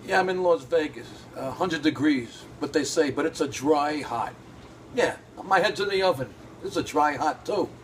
Yeah, I'm in Las Vegas. 100 degrees, but they say, but it's a dry hot. Yeah, my head's in the oven. It's a dry hot too.